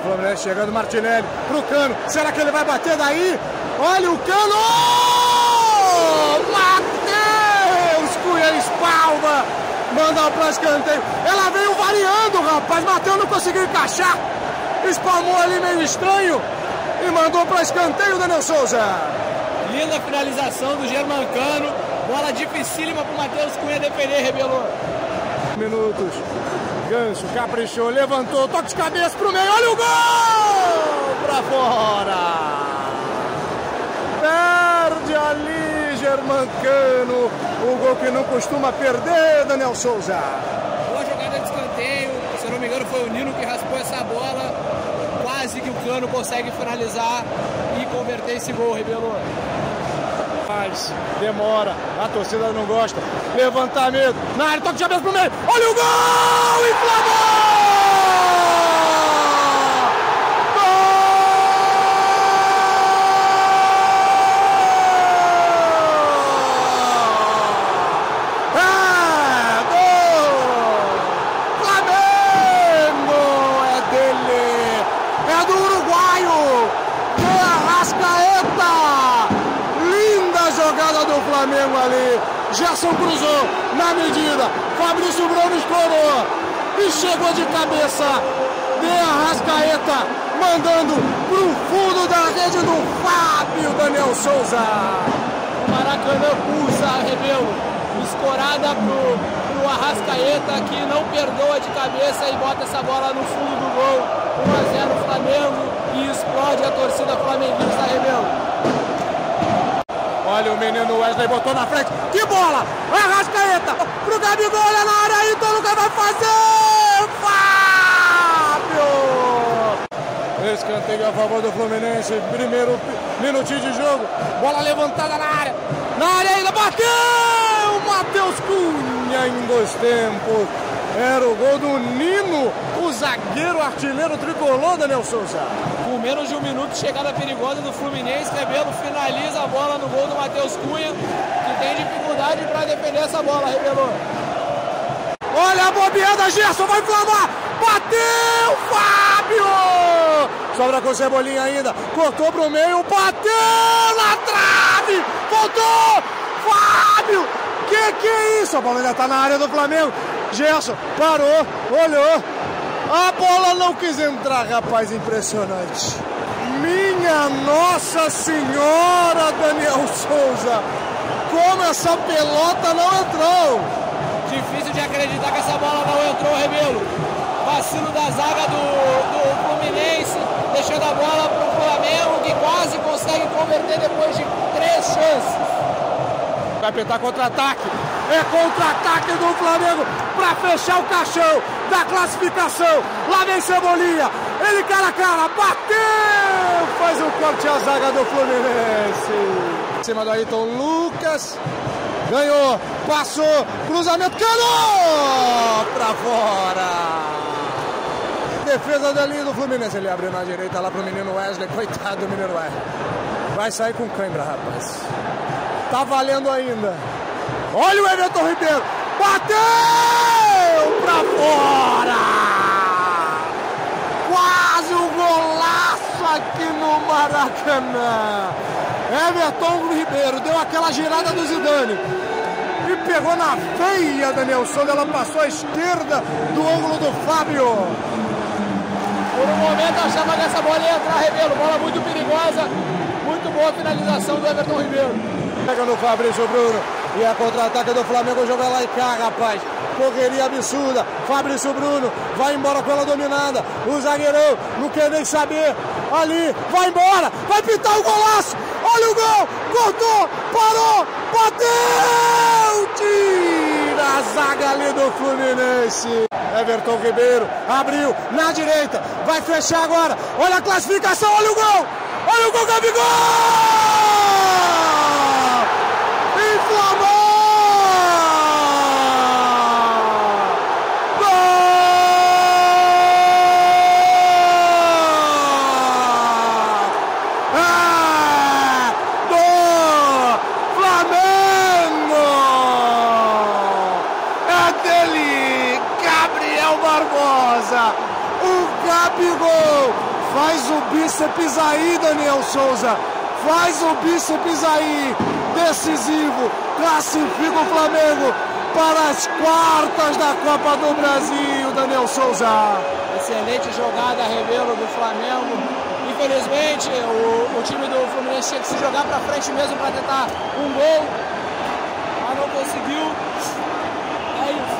Fluminense chegando, Martinelli pro Cano. Será que ele vai bater daí? Olha o Cano! Oh! Matheus Cunha espalma. Manda para escanteio. Ela veio variando, rapaz. Matheus não conseguiu encaixar. Espalmou ali meio estranho. E mandou para escanteio o Daniel Souza. Linda finalização do Germancano. Bola dificílima para o Matheus Cunha defender, Rebelo. Minutos. Ganso caprichou, levantou, toque de cabeça pro meio. Olha o gol! Pra fora. Perde ali Germancano. O gol que não costuma perder, Daniel Souza. Boa jogada de escanteio. Se eu não me engano, foi o Nino que raspou essa bola. Quase que o Cano consegue finalizar e converter esse gol, Rebelo. Mas demora, a torcida não gosta. Levantamento, na área, toque de cabeça pro meio. Olha o gol! Inflamou! Flamengo ali, Gerson cruzou na medida, Fabrício Bruno escorou e chegou de cabeça de Arrascaeta, mandando pro fundo da rede do Fábio Daniel Souza. O Maracanã pulsa, Rebelo, escorada pro Arrascaeta, que não perdoa de cabeça e bota essa bola no fundo do gol. 1-0 Flamengo e explode a torcida flamenguista, Rebelo. Olha o menino Wesley, botou na frente. Que bola! Arrascaeta pro Gabigol, olha na área aí, todo lugar vai fazer! Fábio! Escanteio a favor do Fluminense. Primeiro minutinho de jogo. Bola levantada na área. Na área ainda, bateu! Matheus Cunha em 2 tempos. Era o gol do Nino, o zagueiro artilheiro tricolor, Daniel Souza. Com menos de 1 minuto, chegada perigosa do Fluminense, Rebelo finaliza a bola no gol do Matheus Cunha, que tem dificuldade para defender essa bola, Rebelo. Olha a bobeada, Gerson vai inflamar, bateu, Fábio! Sobra com Cebolinha ainda, cortou pro meio, bateu na trave, voltou, Fábio! Que é isso? A bola ainda tá na área do Flamengo. Gerson parou, olhou. A bola não quis entrar, rapaz, impressionante. Minha Nossa Senhora, Daniel Souza. Como essa pelota não entrou. Difícil de acreditar que essa bola não entrou, Rebelo. Vacilo da zaga do Fluminense, deixando a bola pro Flamengo, que quase consegue converter depois de 3 chances. Vai pintar contra-ataque. É contra-ataque do Flamengo para fechar o caixão da classificação. Lá vem Cebolinha. Ele cara a cara. Bateu. Faz um corte à zaga do Fluminense. Em cima do Ayrton Lucas. Ganhou. Passou. Cruzamento. Cano. Para fora. Defesa dali do Fluminense. Ele abre na direita lá pro menino Wesley. Coitado do menino Wesley. Vai sair com cãibra, rapaz. Tá valendo ainda. Olha o Everton Ribeiro. Bateu pra fora. Quase um golaço aqui no Maracanã. Everton Ribeiro deu aquela girada do Zidane e pegou na veia, Daniel Souza. Ela passou à esquerda do ângulo do Fábio. Por um momento achava que essa bola ia entrar, Rebelo. Bola muito perigosa. Muito boa finalização do Everton Ribeiro. Pega no Fabrício Bruno. E a contra-ataque do Flamengo, o jogo é lá e cá, rapaz. Correria absurda. Fabrício Bruno vai embora com ela dominada. O zagueirão não quer nem saber. Ali, vai embora. Vai pintar o golaço. Olha o gol. Cortou, parou, bateu. Tira a zaga ali do Fluminense. Everton Ribeiro abriu na direita. Vai fechar agora. Olha a classificação, olha o gol. Olha o gol, Gabigol. Inflamou! Gol! Do Flamengo! É dele, Gabriel Barbosa! O Gabigol Faz o bíceps aí, Daniel Souza. Faz o bíceps aí. Decisivo. Classifica o Flamengo para as quartas da Copa do Brasil, Daniel Souza. Excelente jogada, Rebelo, do Flamengo. Infelizmente, o time do Fluminense tinha que se jogar para frente mesmo para tentar um gol, mas não conseguiu. É isso.